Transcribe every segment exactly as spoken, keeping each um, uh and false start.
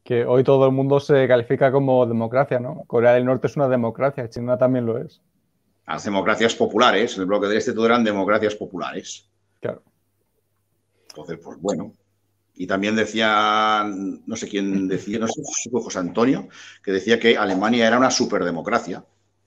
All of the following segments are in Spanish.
Que hoy todo el mundo se califica como democracia, ¿no? Corea del Norte es una democracia, China también lo es. Las democracias populares, el bloque del Este todo eran democracias populares. Claro. Entonces, pues bueno. Y también decía, no sé quién decía, no sé si fue José Antonio, que decía que Alemania era una superdemocracia.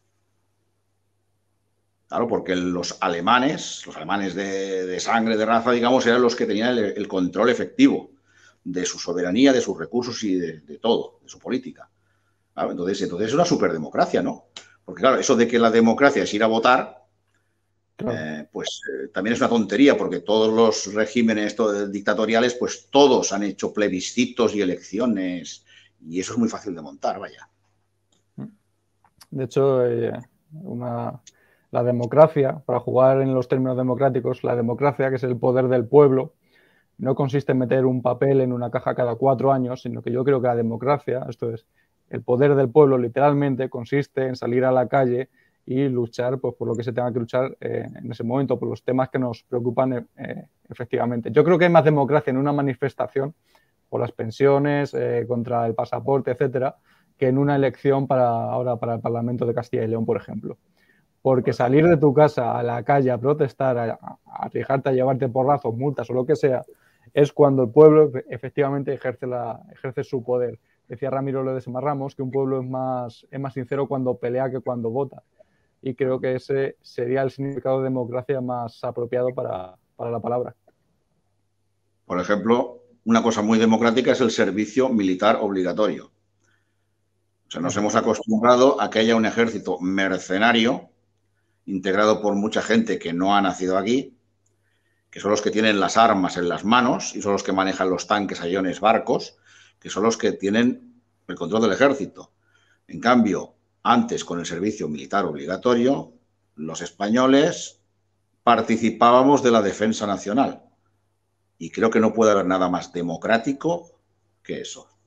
Claro, porque los alemanes, los alemanes de, de sangre, de raza, digamos, eran los que tenían el, el control efectivo de su soberanía, de sus recursos y de, de todo, de su política. Claro, entonces, entonces es una superdemocracia, ¿no? Porque claro, eso de que la democracia es ir a votar, Claro. eh, pues eh, también es una tontería, porque todos los regímenes todo, dictatoriales, pues todos han hecho plebiscitos y elecciones, y eso es muy fácil de montar, vaya. De hecho, eh, una, la democracia, para jugar en los términos democráticos, la democracia, que es el poder del pueblo, no consiste en meter un papel en una caja cada cuatro años, sino que yo creo que la democracia, esto es, el poder del pueblo literalmente consiste en salir a la calle y luchar pues, por lo que se tenga que luchar eh, en ese momento, por los temas que nos preocupan eh, efectivamente. Yo creo que hay más democracia en una manifestación por las pensiones, eh, contra el pasaporte, etcétera, que en una elección para ahora para el Parlamento de Castilla y León, por ejemplo. Porque Por salir ejemplo. de tu casa a la calle a protestar, a, a arriesgarte a llevarte porrazos, multas o lo que sea, es cuando el pueblo efectivamente ejerce, la, ejerce su poder. Decía Ramiro Ledesma Ramos que un pueblo es más, es más sincero cuando pelea que cuando vota. Y creo que ese sería el significado de democracia más apropiado para, para la palabra. Por ejemplo, una cosa muy democrática es el servicio militar obligatorio. O sea, nos hemos acostumbrado a que haya un ejército mercenario integrado por mucha gente que no ha nacido aquí, que son los que tienen las armas en las manos y son los que manejan los tanques, aviones, barcos, que son los que tienen el control del ejército. En cambio, antes con el servicio militar obligatorio, los españoles participábamos de la defensa nacional. Y creo que no puede haber nada más democrático que eso.